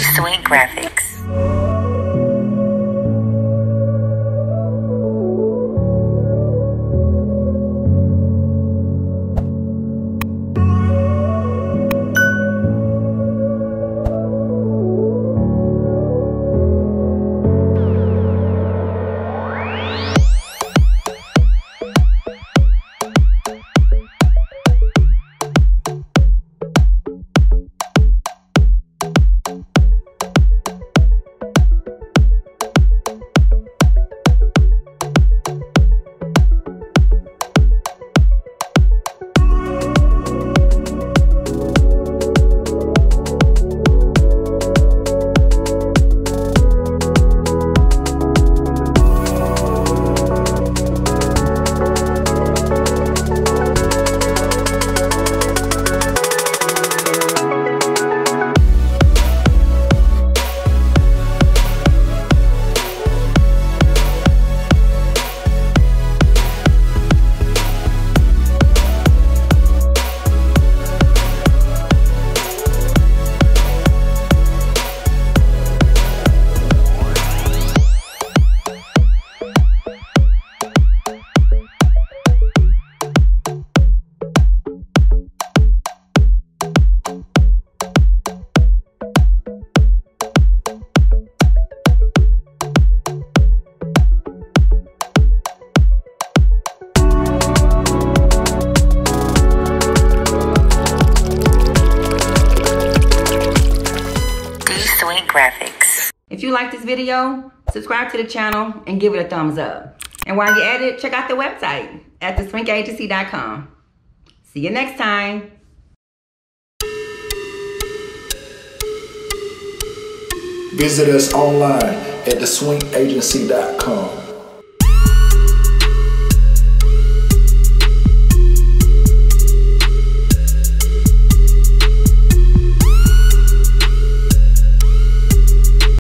Sweet Graphics. Sweet Graphics. If you like this video, subscribe to the channel and give it a thumbs up. And while you're at it, check out the website at theswinkagency.com. See you next time. Visit us online at theswinkagency.com.